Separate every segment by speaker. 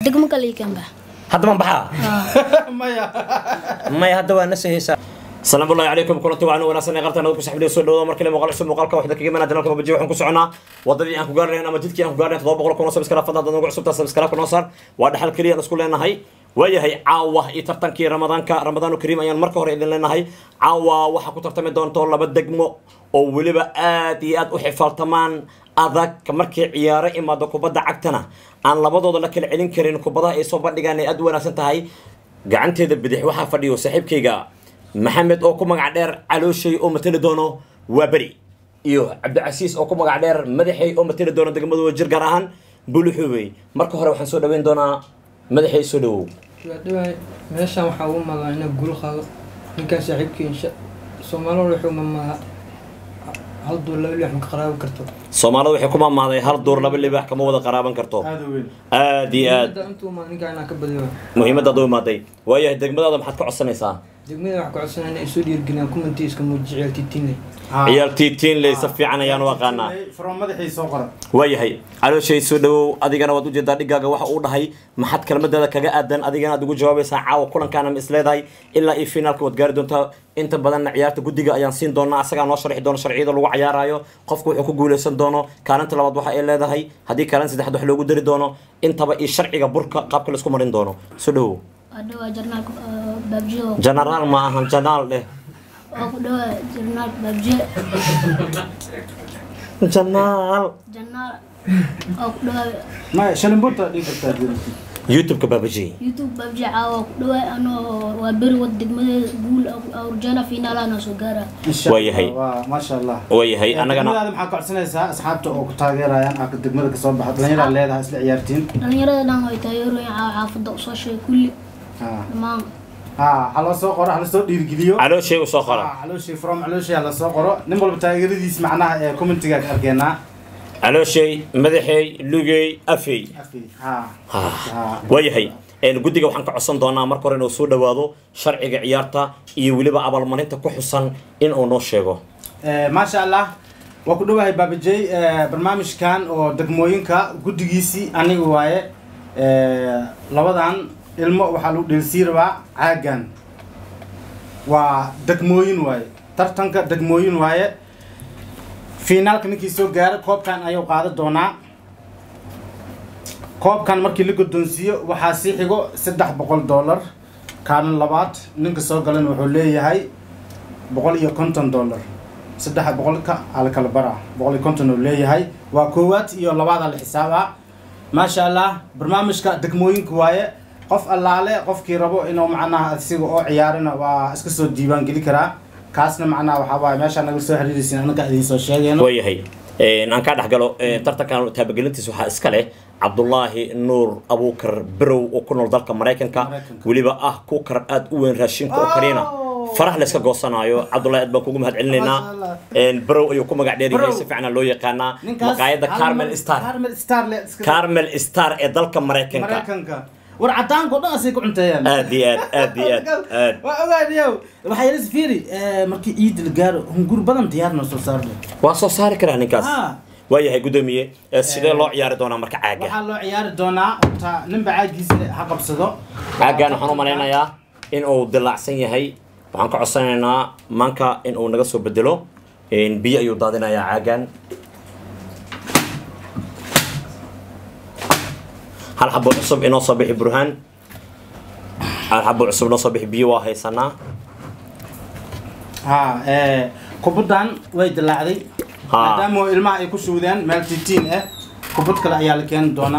Speaker 1: دقمك اللي كان به
Speaker 2: هذا من بحا ما هذا ونسه السلام الله عليكم كلنتي وعنا وناسنا قرتنا ku saxbay soo dhawaad markale muuqaalka waxda kaga manaa dalka bajiyo waxaan ku soconaa wadadii aan ku gaarnay ama jidkii aan ku gaarnay 700 kun subscribe fadlan nagu cusubta subscribe kuna sar waa dhaxal kaliya aan isku leenahay waayahay caawa iyo tartankii ramadaanu kariim ayaan marka hore idin leenahay caawa waxa ku tartami doonto laba degmo oo waliba aad iyo aad u xifaaltamaan adag markii ciyaaro imaado kubadda cagtana aan labadooda la kala celin karin kubadaha ay soo bandhigaan ay aad wanaagsan tahay gacanteeda bidix waxa fadhiyo saaxiibkayga محمد أو كم قاعدير علوشي أو مثل دونه وبري عبد العزيز أو كم قاعدير مدحي أو مثل دونه دقمة وجر جراهن بلوحوي مركو هرا وحنسود وين دونا مدحي سودو
Speaker 3: شو ماشي محاوم ما أنا بقول خلاص نكاس عيبك إن شاء سومالو رحوا ما هل دور اللي إحنا قرابة كرتو
Speaker 2: سومالو وحكومة ما ذي هل دور اللي بيحكموا وذا قرابة كرتو آدي
Speaker 3: أنتم ما نكاي أنا كبدي
Speaker 2: مهمة دو ما ذي ويا دقمة هذا محط كعصنا يسا
Speaker 3: دقمة واحد كعصنا أنا يسود يرجعنا كم أنتيس كم عيال تيتين
Speaker 2: عيال تيتين اللي يصفي عنا يان وقانا
Speaker 4: فرام مدحي سوقرا
Speaker 2: ويا هي على شيء سودو أدي كنا ودو جدا دقيقة واحد أوضح هي محط كلمة هذا كجا أدن أدي كنا دقو جواب ساعة وكلن كان مسلاد هاي إلا إفينال كود جاردون أنت بدلنا عيارة جوديجا أيان سين دونا أسرع نشرح دون شرعي دون لو عيارايو قفكو يحكو جولسن دونه كانت لو وضوح إلا ده هاي هذه كانت سيد حد حلو جدري دونه أنت بقى الشرعي بركة قبل اسكو مرين دونه سودو
Speaker 1: أدوى جرنال بابجيو
Speaker 2: جنرال ما هم جنرال له
Speaker 1: أدوى جرنال بابجي
Speaker 2: جنرال
Speaker 1: أدوى
Speaker 4: ما شنبوتا دي بتاجي
Speaker 2: يوتيوب كبابجي
Speaker 1: يوتيوب بابجي أدوى أنا وبر ودق مدة قول أو رجال فينا لا نسوقارا
Speaker 2: ويا هي
Speaker 4: ما شاء الله
Speaker 2: ويا هي أنا
Speaker 4: هذا محاك عسنا أصحابته أو كتاجرة يعني أكيد دق مدة كسب حد لين على هذا أصل عيارتين
Speaker 1: أنا يرى أنا هاي تايرو عافض أصوشي كل ما
Speaker 4: على سوقرة على سوق ديرجليو
Speaker 2: على شيء وسوقرة
Speaker 4: على شيء فرام على شيء على سوقرة نمبر بتاعي دي سمعنا كومنت جاك أرجعنا
Speaker 2: على شيء مدحي لوجي أفي ويا هي الجوديجا وحنا كعصام دونا مركور إنه سود وادو شرعي عيارته يولبا قبل ما ننتهي كحسن إن أو نشجعه
Speaker 4: ما شاء الله وكل واحد بابجي برنامج كان أو دقموين كا جوديجيسي أنا جواي لبضان ilmo waxa lagu dhilsiirba caagan waa degmooyin waaye tartanka degmooyin waaye finaalka ninkii soo gaaray koobkan ayuu qaado doonaa koobkan markii la guddoonsiyo waxa si xigo $300 kaan labaad ninka soo galan wuxuu leeyahay $150 $300 ka ala kala bara $150 uu leeyahay waa koowaad iyo labaad la xisaaba ma sha Allah barnaamijka degmooyinka waaye qof allaale qofkii rabo inuu macnaha asiga oo ciyaarina waa iska soo diiwaan gali karaa kaasna macnaha waxa waay meesha naga soo xiriiraysan anaga idin soo sheegayno
Speaker 2: wayahay aan ka dhaxgalo tartankan taabagelintiisa waxa iska leh Cabdullaahi Nuur Abuukar Birow oo ku nool dalka Mareykanka waliba ku kar aad u weyn raashinka oo karina farax la iska goosanayo Cabdullaahi aad baan kugu mahad celinayna Birow ayuu ku magac dheeriyay si fiican loo yaqaana maqaayada Carmel Star ee dalka Mareykanka
Speaker 4: ورعتان كنا أسيكو عنتيان
Speaker 2: أدي
Speaker 4: وأوغاديو وحيرس فيري مركي إيد الجار هم قرب بدن تيارنا صار له
Speaker 2: واسو صار كره نكاس ويا هي قدومية سيدا لو عيار دونا مركا عاجا
Speaker 4: waxaa loo ciyaari doonaa ta nimba caagiisa ha qabsado
Speaker 2: caagan waxaan u maleynayaa in uu dilacsan yahay waxaan ka codsanaynaa manka in uu naga soo bedelo biyo ayuu daadinayaa caagan هل حبوا عصب إنه صبيح برهان هل حبوا عصب إنه صبيح بيوا هاي سنة
Speaker 4: كبدان ويد اللاعبي دامو الماء يكون سودان مال تيتين كبد كلا عيال كان دونا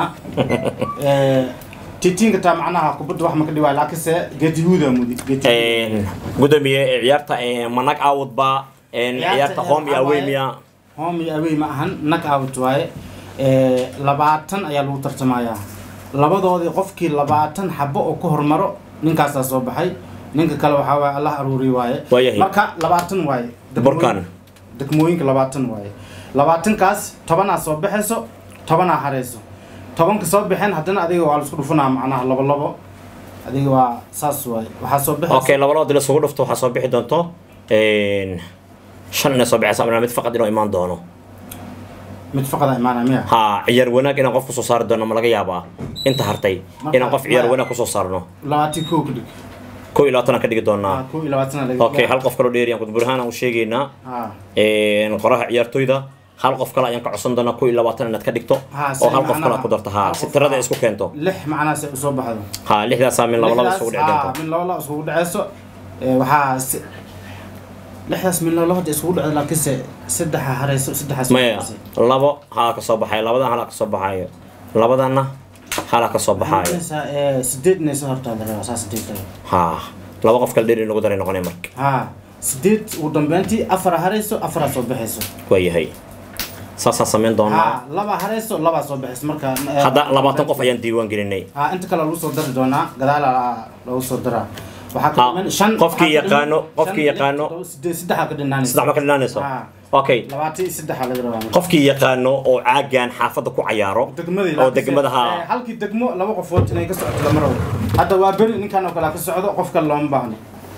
Speaker 4: تيتين كتا معناها كبد واحد مكدي ولا كسه جديودا مودي
Speaker 2: قدامي عيارته منك عود با عيارته هم ياويميا
Speaker 4: هم ياوي معهن نك عود واي لبعتن عيال وترتمايا labadoodii qofkii 20 xabo oo ku hormaro ninkaas soo baxay ninka kale waxa waa Allah aruuri waaye marka 20 waaye
Speaker 2: burkan
Speaker 4: degmooyinka 20 waaye 20 kaas 10 soo baxayso 10 hareyso 10 ka soo baxeen hadana adiga waa la isku dhufanaa macnaha labo adiga waa saas waaye waxa soo baxay
Speaker 2: okay labo la isku dhufto waxa soo bixi doonto shan soo baxaysa ama mid faqad inuu imaan doono
Speaker 4: متفقد معنا مية
Speaker 2: ها عيار وناك إن قف كسو صار دونا ملقى يابا أنت هرتي إن قف عيار وناك كسو صارنا
Speaker 4: لواتي كوك دك
Speaker 2: كو إلى تنا كديك دونا
Speaker 4: كو إلى واتنا لك
Speaker 2: أوكي هل قف كلو ديري كنت برهانا وشيجينا نقرأها عيار تويدا هل قف كلا ينقع عصام دونا كو إلى واتنا نتكديكتو أو هل قف كلا قدرتها ستة ردا إسكو كنتو
Speaker 4: لح معنا صوب هذا
Speaker 2: ها لح ذا سامين لا والله سود عدنتو
Speaker 4: من لا والله سود عسو وحا لحداس من الله هدي سود على كيس سدح حريس سدح
Speaker 2: مايا لابو ها كسب حي لابدا ها كسب حي لابدانا ها كسب حي
Speaker 4: سديد نيس هرتا هذا اساس سديد
Speaker 2: ها لابا قف كل ديري نوغو داري نقوني مرك
Speaker 4: ها سديد ودنبنتي افر حريسو افر سو بخيسو
Speaker 2: way hay sasa sameyn doona
Speaker 4: ها لبا حريسو لبا سو بخيس marka
Speaker 2: hada 20 qof ayaan diiwaan gelinay
Speaker 4: ها inta kala lagu soo dari doona gadaal lagu soo dara waxa ka man shan
Speaker 2: qofkii yaqaano
Speaker 4: saddex ka dhinaanayso
Speaker 2: saddex ma ka dhinaanayso okay
Speaker 4: 23 laga rabaa
Speaker 2: qofkii yaqaano oo caagan xaafada ku ciyaaro oo degmada ha
Speaker 4: halkii degmo laba qofood inay ka socoto lama rabo hadda waa beri ninkan oo kala ka socdo qofka looma baahno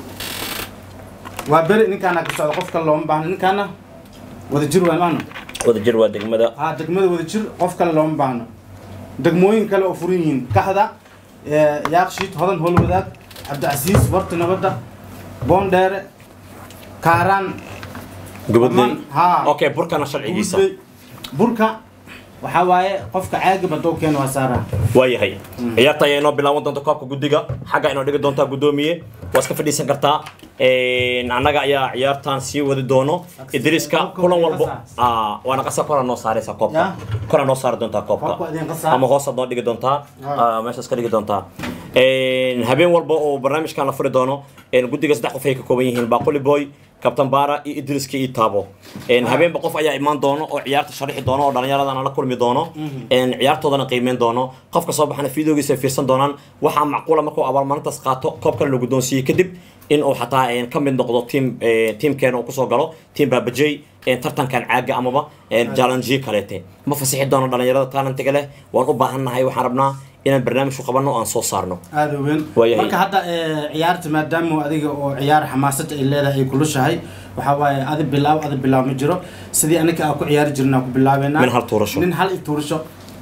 Speaker 4: waa beri ninkan ka socdo qofka looma baahno ninkana wada jir waan maano
Speaker 2: wada jir waa degmada
Speaker 4: ha degmada wada jir qofka looma baahno degmooyin kale oo furan yihiin kaxda yaaqshid hodan hol wadaag عبد العزيز ورت نبضة بوندر كاران
Speaker 2: قبضي اوكي بركة نشر عيسى
Speaker 4: بركة وحواي قفك عاقب دو كان وسارة
Speaker 2: واي هي عيارتا ينو بلا ودون كوبك غديغا حاجه انو دغ دونتا غدوميه واسك فديسن كرتا ان انغا يا عيارتان سي ودي دونو ادريسكا كلن والبو وانا قسا كورا نو ساريسا كوبكا كورا نو سار دونتا كوبكا اما هوس دون دغ دونتا ماشا اسكا دغ دونتا ان habeen walba oo barnaamijkan la furi doono in gudiga saddex qof ay ka kooban yihiin Baquli Boy Captain Bara iyo Idriska iyo Taabo in habeen qof ayaa imaan doono oo ciyaarta sharixi doono oo dhalinyarada la kulmi doono in ciyaartoodana qiimeyn doono qofka soo baxana fiidiyogiisa fiirsan doonaan waxa macquul markuu abaalmarintaas qaato koobka lagu doonsiiyay kadib in uu xataa ka mid noqdo teamkeena uu ku soo galo team Babajay tartankan caaga amaba challenge kaleete ma fasixi doono dhalinyarada talentiga leh waan u baahanahay waxaan rabnaa inaan barnaamij ku qabano aan soo saarno
Speaker 4: aad weyn marka hadda ciyaarta maadaama adiga oo ciyaar xamaasad ay leedahay kulushahay waxa waaye adi bilaaw ma jiro sidii anaka ku ciyaar jirnaa ku bilaabeena min hal tuurasho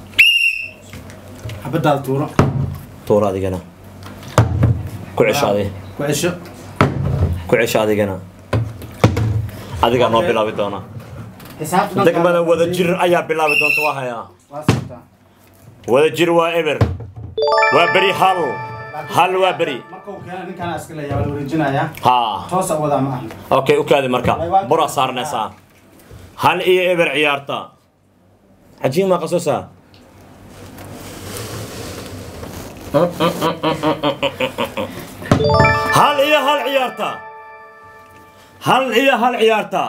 Speaker 4: habadaal tuuro
Speaker 2: adigana ku cisho adigana adiga noo bilaabi doona degmada wada jir ayaa bilaabi doonta waa hayaa wada jir waa eber waa beri hal waa beri
Speaker 4: marka uu keenay ninkan aska la yaab wareejinaya
Speaker 2: ha
Speaker 4: toos wada ma ahna
Speaker 2: okay u kaadi marka bura saarnaysa hal iyo eber ciyaarta عجيمة قصصها هل هل عيارتا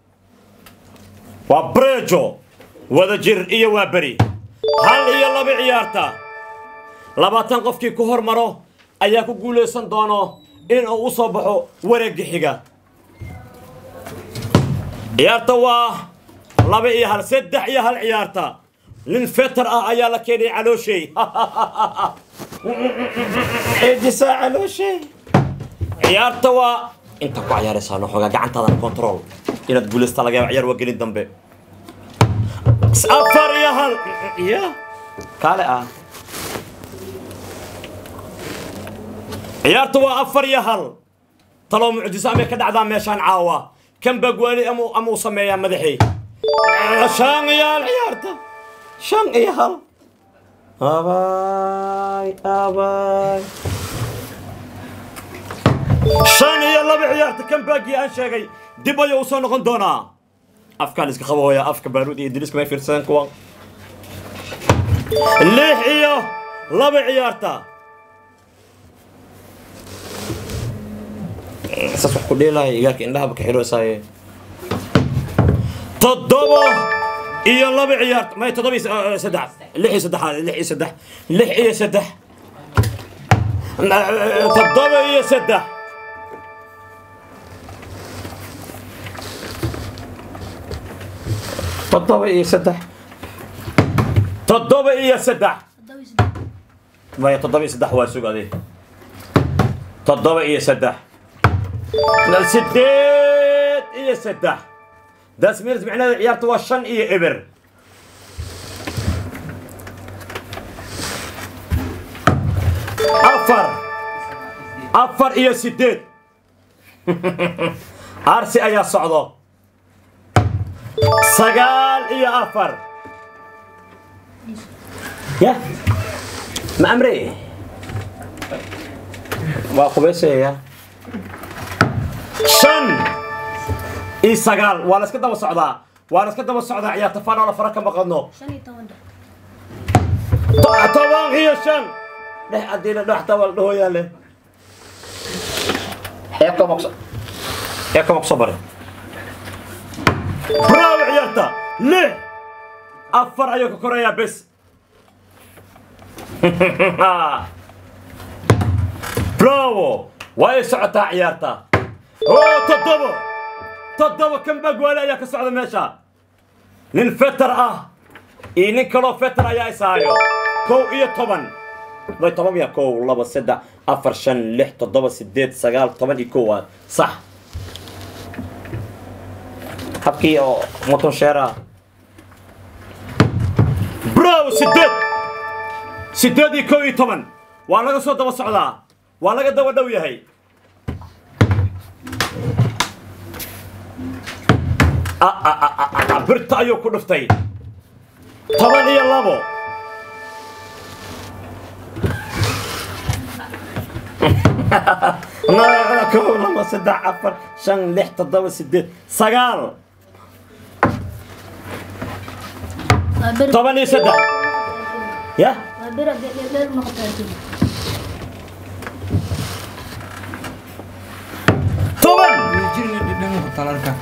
Speaker 2: وبريجو وذا جر إيه وبري هل هي لبي عيارتا لباتن قفكي كهر مرو أياكو قولي سندانو إن أصبحو ورق حقا عيارتا لبي إيه هل سدح إيه هل عيارتا للفتر أيالا كيني علو شي إجسا علو شي عيارتا انت ku ciyaaraysaa nooxoga gacantaada control inaad guulaysta laga ciyaar waa gelin dambe afar ya hal ya kale ciyaartu waa afar ya hal talo mucjiso ama ka dhacdaa meeshan caawa kan bagwali amu sameeyaa madaxii shan ya ciyaarta shan ya hal abay شان يا لبي عيارت كم باقي أن شيء دبا يوصل نقول دونا أفكار إسك خبويا أفكار بارودي يدرس كم يفرسان كوا ليه إياه لبي عيارتا سأسمح كل لا يجاك إنها بكحلو ساي تضبه إياه لبي عيارت ما يتضبي سدح لحي سدح لحي سدح لحي سدح تضبه إياه سدح تضبط إيه سدح تضبط إيه سدح ما يتضبط سدح واسوق هذه تضبط إيه سدح سديت إيه سدح ده سميرت معنا عيارته وشن إيه إبر أفر إيا سديد أرسي أيا صعدو سقال إيا أفر يا ما أمري وقبيسة يا شن إي سقال وانا اسكت دوا صعدا وانا اسكت دوا صعدا عيا تفانا ولا فرق مقدنو
Speaker 1: شن يتواندا
Speaker 2: طبعا هي شن ده أدينا ده احتوال ده يا له ياكم مقصبر براو عيالتا ليه أفر أيوك كوريا بس براو واي سعتا عيالتا اوه تضبو كم بقوا لا ياك سعد ماشا ننفتر إني كلو فترة يا إسايو كو إيه طبعا ضي طبعا يا كو والله بس سدع أفر شن لح تضبط سديت سجال طبعا يكوا صح حبكي أو مطون شارع برو سديت يكوا طبعا وأنا قصود دبا صعدا وأنا قد دبا دوية هي برتا أيو كنفتي طبعا هي اللابو ما كم لما سدع أفر شن لح تضوي سديت سجال طبعا يسدع يا
Speaker 1: بيرا بير مقطعتي
Speaker 2: طبعا
Speaker 3: يجيني ددن طلالك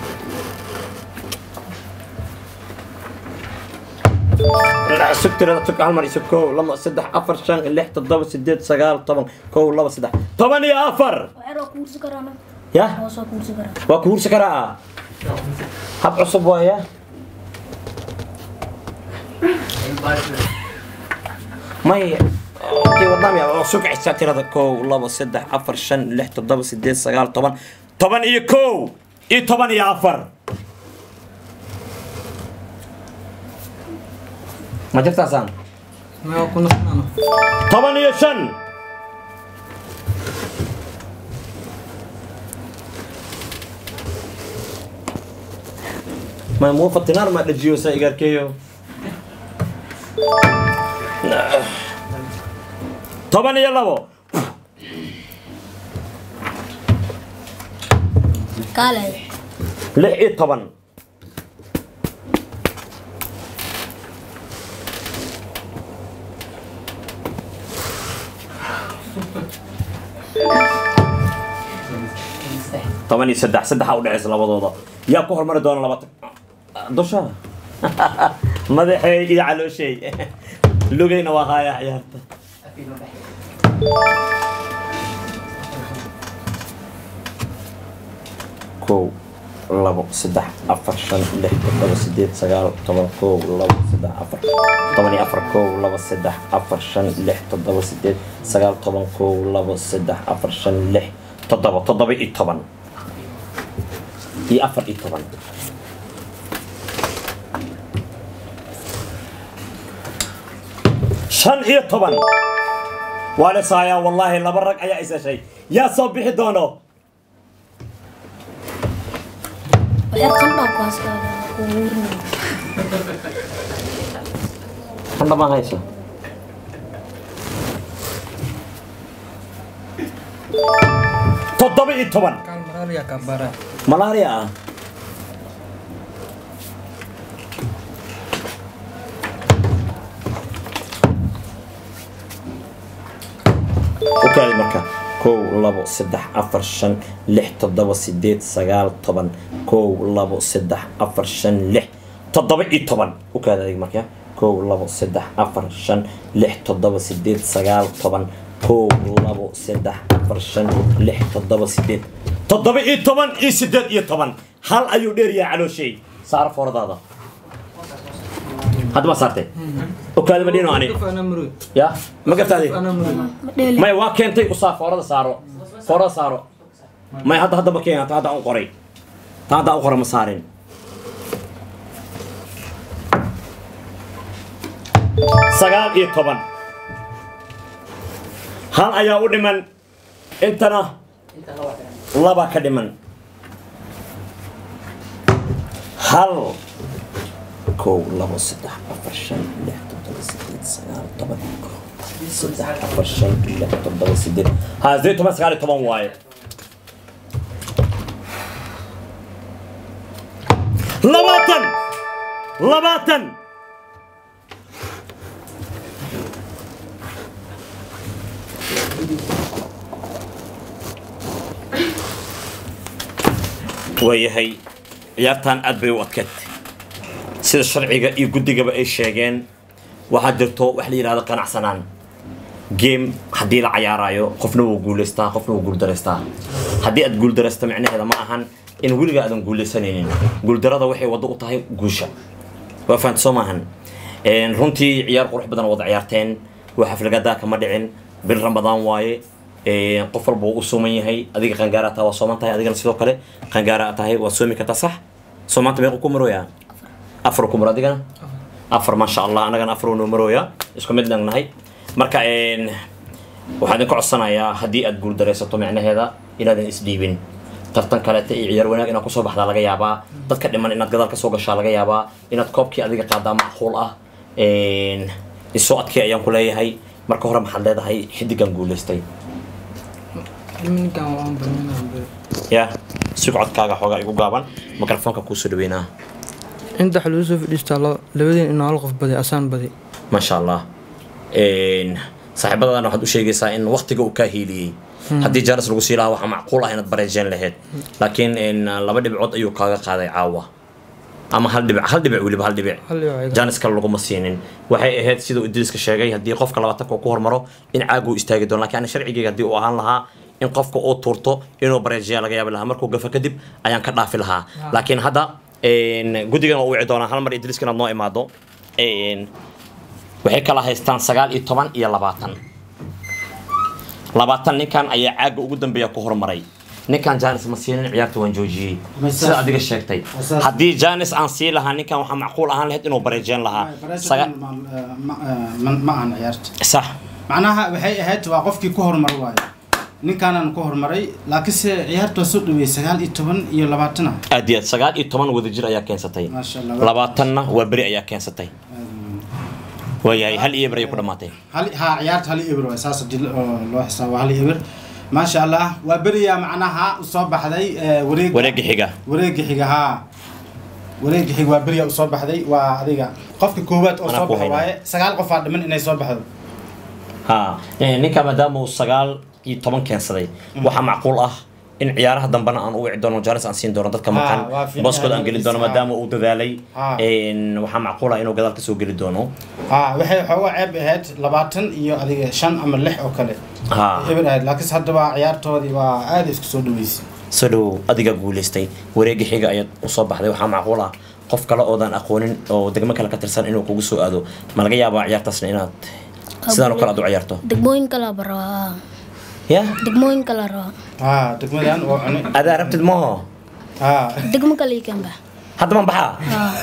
Speaker 2: لا سكت لا تك عمر يسكو لما سدح أفر شن اللي حت الضبط سديت سجال طبعا كو لما سدح طبعا يا أفر
Speaker 1: وعرا كورس كرانا
Speaker 2: يا
Speaker 1: وصا كورس كرانا
Speaker 2: وكور سكرا هب عصب ويا ماي كي ودام يا سوق حساتي هذا كو لما سدح أفر شن اللي حت الضبط سديت سجال طبعا إيه كو إيه طبعا يا أفر ما جبت أسان
Speaker 3: ما كنا خنانو
Speaker 2: طبعا يا شن ما مو فتنار ما تجيو سايقر كيو طبعا يا لابو
Speaker 1: كاله
Speaker 2: لا إيه طبعا طبعا يسدح ودعس لبضوضه يا كهر مره دون لبط دوشا مدحي إذا على شيء لقينا وهاي عيارته كو لبو سدح أفر شن لح لبو سديت سجال طبعا كو لبو سدح أفر طبعا أفر كو لبو سدح أفر شن لح لبو سديت سجال طبعا كو لبو سدح أفر شن لح تضبط إيه طبعا إيه أفر إيه طبعا شن إيه طبعا ولا سايا والله لا برك أي إيش شيء يا صبح دونه
Speaker 1: وعرا خندا كواس كاله كورنا
Speaker 2: أنا ما هيسه تضبط إيه طبعا
Speaker 3: كان مراريا كبارة
Speaker 2: ملاريا وكالي مركا كو لابو سدح أفر شن لح تضبط سديت سجال طبعا كو لابو سدح أفر شن لح تضبط إيه طبعا وكالي مركا كو لابو سدح أفر شن لح تضبط سديت سجال طبعا كو لابو سدح أفر شن لح تضبط سديت تضبط إيه طبعا إيه سديت إيه طبعا هل أيو ديريا على شيء صار فرض هذا هذا ما صارتي وكالي مدينة أنا
Speaker 3: أنا مرود
Speaker 2: يا ما قلت هذه
Speaker 3: أنا مرود
Speaker 1: ديلي
Speaker 2: ما يواكنتي وصار فورا صاروا ما هذا بكين هذا أنقري هذا أنقر مسارين سجال إيه طبعا هل أيا ودمن أنتنا لبا كدمن هل كو لبا صدح أفرشان لحتو تلسديد سنال طبعا صدح أفرشان لحتو تلسديد ها زيتو مسغالي طبعا واي لباتن ويهي ciyaartan aad bay u adkayd sida sharciga iyo guddigaba ay sheegeen waxa jirto wax la yiraahdo qanacsanaan game hadii la ciyaarayo qofna wuu guuleystaa qofna wuu guuldareystaa hadii aad guuldareysto macnaheedu ma ahan in weliga aadan guuleysanaynin guuldarada waxay wado u tahay guusha waa fahanto maahan runtii ciyaar qurux badan wada ciyaarteen waxa xaflagada kama dhicin bil ramadaan waaye qof walba uu sooman yahay adiga qangaara taa waa sooman tahay adigana sidoo kale qangaara tahay waa soomi kartaa sax soomanta meeqo ku marooya afar ku mar adigana afar ma sha Allah anagana afar oo marooya isku mid nahay marka waxaan ku codsanayaa hadii aad guul dareysato macnaheeda inaadan isdhiibin tartan kale ta ciyaar wanaag inaad ku soo baxda laga yaabaa dadka dhiman inaad gadaal ka soo gashaa laga yaabaa inaad koobkii adiga qaadaa macquul ah isoo adkay ayaan ku leeyahay marka hore maxaad leedahay xidigan guuleystay يا سقعد كاغا خوغا igu gaaban mikrofoonka ku soo dhaweynaa
Speaker 3: inta xaluu soo fadhiista labadeen in hal qof baday asaan baday
Speaker 2: ma sha Allah saaxiibadana waxaad u sheegaysaa in waqtiga uu ka hiiliyay hadii jaaris lagu sii lahaa waxa macquul ah inaad bareejeen lahayd laakiin in laba dhibcood ayuu kaaga qaaday caawa ama hal dhibic waliba hal dhibic jaanis kale lagu ma siinin waxay ahayd sidoo Idriiska sheegay hadii qofka 20 ku hormaro in caagu istaagi doono laakiin sharciga hadii uu ahaan lahaa in qofka oo turto inuu bareejiya laga yaabo lahaa markuu gafa kadib ayaan ka dhaafi lahaa laakiin hadda gudigan uu wici doona hal mar Idriiskana noo imaado waxay kala haystaan 19 iyo 20 ninkan ayaa caaga ugu dambeeya ku hormaray ninkan Jaanis ma siinin ciyaarta waan joojiyay sida adiga sheegtay hadii Jaanis aan sii lahaa ninkan waxa macquul ahaan lahayd inuu bareejin lahaa
Speaker 4: ma aan ciyaarta
Speaker 2: sax
Speaker 4: macnaha waxay ahayd waa qofkii ku hormar waay ninkan ku hormaray laakiin se ciyaartu soo dhaweey 19 iyo 20
Speaker 2: aadiyad 19 wada jir ayaa keensatay 20na waa bari ayaa keensatay وياي هل إبر يكون ماتي
Speaker 4: هل عيارت هل إبر وأساس لو حساب هل إبر ما شاء الله وبريا معناها أصاب حذي
Speaker 2: وريق حجة
Speaker 4: وريق حجة وبريا أصاب حذي وهذيك قفك كوبات أصاب حواي سجال قفاد من إنه يصاب حذي
Speaker 2: ها نيكا مدام وسجال طبعا كان صدي وح معقول إن عيارها دنبنا أن أوعد دون جالس عن سين دون ضد كمان بسكوت أنجلي دون مدام ودذالي إن وح معقولة إنه قدر كسو جلي دونه
Speaker 4: وحي هو عيب هاد لباتن يو هذه شان أمر لح أو كله إبن هاد لكن هذا بقى عيارته هذه وعادي كسو دويس
Speaker 2: سلو أديك أقولستي وريجي حاجة أيد أصاب هذا وح معقولة قف كلا أوضان أقولن أو دقمة كلا كترسان إنه كوجسو أدو ما لقي أبغى عيار تسنينات سدانو كلا أدو عيارته
Speaker 1: دقموين كلا برا
Speaker 2: يا
Speaker 1: دقموين كلا را
Speaker 4: دقمة دان
Speaker 2: هذا عرفت الماء
Speaker 1: دقمة كلا يكمل به
Speaker 2: هذا ما بحا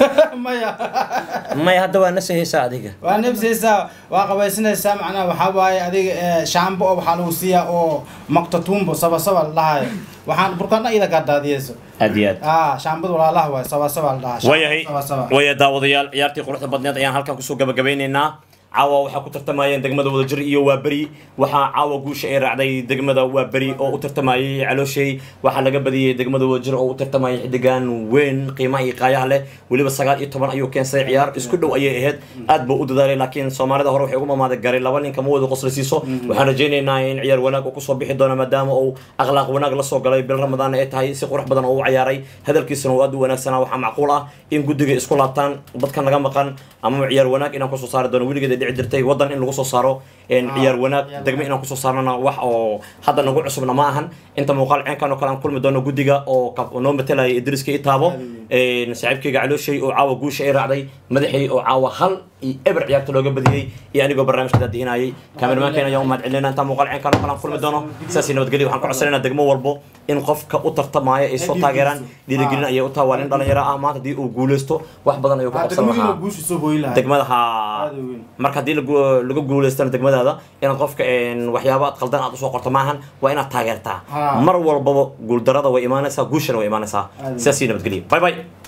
Speaker 2: ما هذا ونفسه يساعدك
Speaker 4: ونفسه يساعد وقبيسنا يساعد معنا وحواي هذه شامبو أو حلوسية أو مقطتون بسبب سبب الله وحن بركنا إذا قد هذه
Speaker 2: أديات
Speaker 4: شامبو ولا الله سبب سبب الله
Speaker 2: ويا داود يارتي قرطة بدنيات أيام هالكم كسوق بجبيننا عاوا waxaa ku tartamayeen degmada wada jir iyo waa bari waxa caawa guusha ay raacday degmada waa bari oo u tartamayay calooshay waxa laga badiyay degmada wada jir oo u tartamayay xidigan weyn qiimaha iyo qaayaha leh waliba 19 ayuu keensaday ciyaar isku dhow ayay ahayd aad buu u dadaalay laakiin Soomaalida hore waxay ugu mamaaday garay laba nin kama wada qoslaysiiso waxaan rajaynaynaa in ciyaar wanaag uu ku soo bixi doono maadaama uu akhlaaq wanaag la soo galay bil Ramadaan ay tahay si qurux badan oo u ciyaaray hadalkiisana waa aad u wanaagsanaa waxa macquul ah in guddiga isku laabtaan dadkan naga maqan ama ciyaar wanaag inaan ku soo saari doono wiligeeda jirtay wadan in lagu soo saaro ciyaar wanaag degmo inaan ku soo saarnana wax oo hadda nagu cusubna ma ahan inta muuqaal ceenkan oo kale aan kulmi doono guddiga oo noo matalay Idriiska Itaabo saaxiibkayga calooshay oo caawa guusha ay raacday madaxii oo caawa hal eber ciyaarta looga badiyay iyo anigoo barnaamijka dadinayay kaameramankeena ayaa u mahadcelinayna inta muuqaal ceenkan oo kale aan kulmi doono saasi nabadgelyo waxaan ku codsanaynaa degmo walbo in qofka u tartamaya ay soo taageeraan dhiirigelin ayay u tahay waa nin dhalinyaro ah maanta hadii uu guuleysto wax badan ayuu ka qabsan lahaa degmada marka hadii lagu guuleystana degmada fiidiyodaada inaad qofka waxyaaba qaldan aad usoo qorto maahan waa inaad taageertaa mar walbaba guuldarada way imaanaysaa guushana way imaanaysaa sidaas nabadgelyo bye bye